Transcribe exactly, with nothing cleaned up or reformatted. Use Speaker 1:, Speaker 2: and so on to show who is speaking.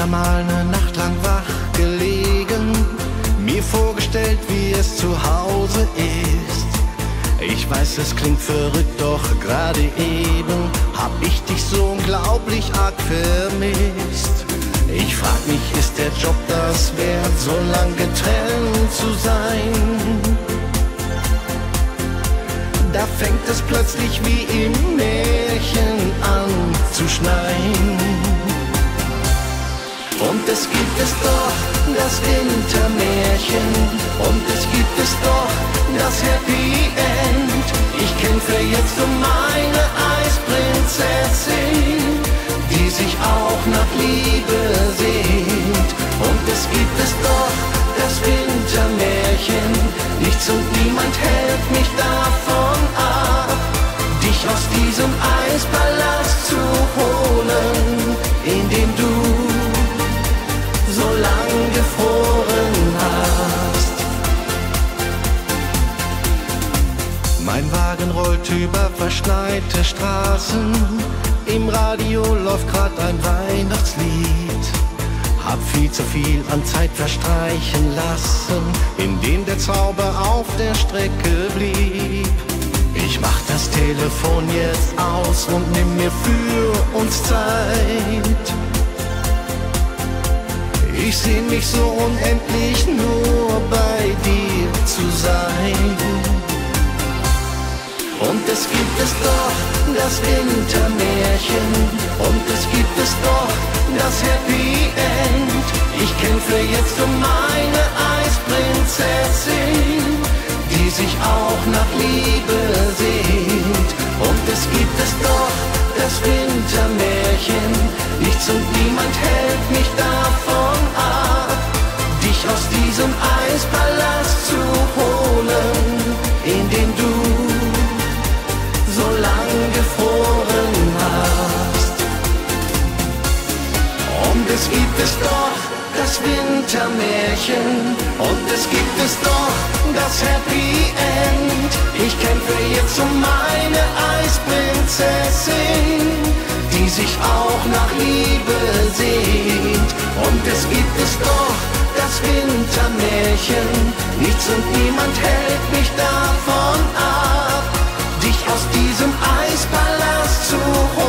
Speaker 1: da mal eine Nacht lang wach gelegen, mir vorgestellt, wie es zu Hause ist. Ich weiß, es klingt verrückt, doch gerade eben hab ich dich so unglaublich arg vermisst. Ich frag mich, ist der Job das wert, so lang getrennt zu sein? Da fängt es plötzlich wie im Märchen an zu schneien. Und es gibt es doch, das Wintermärchen, und es gibt es doch, das Happy End. Ich kämpfe jetzt um meine Eisprinzessin, die sich auch nach Liebe sehnt. Und es gibt es doch, das Wintermärchen, nichts und niemand hält mich davon ab, dich aus diesem Eispalast zu holen, in dem du so lang gefroren hast. Mein Wagen rollt über verschneite Straßen, im Radio läuft grad ein Weihnachtslied. Hab viel zu viel an Zeit verstreichen lassen, in dem der Zauber auf der Strecke blieb. Ich mach das Telefon jetzt aus und nimm mir für uns Zeit. Ich sehn mich so unendlich nur bei dir zu sein. Und es gibt es doch, das Wintermärchen, und es gibt es doch, das Happy End. Ich kämpfe jetzt um meine Eisprinzessin, die sich auch nach Liebe sehnt. Und es gibt es doch, das Wintermärchen, nichts und niemand hält mich davon ab, dich aus diesem Eispalast zu holen, in dem du so lang gefroren hast. Und es gibt es doch, das Wintermärchen, und es gibt es doch, das Happy End. Ich kämpfe jetzt um meine Eisprinzessin, die sich auch nach Liebe sehnt. Und es gibt es doch, das Wintermärchen, nichts und niemand hält mich davon ab, dich aus diesem Eispalast zu holen.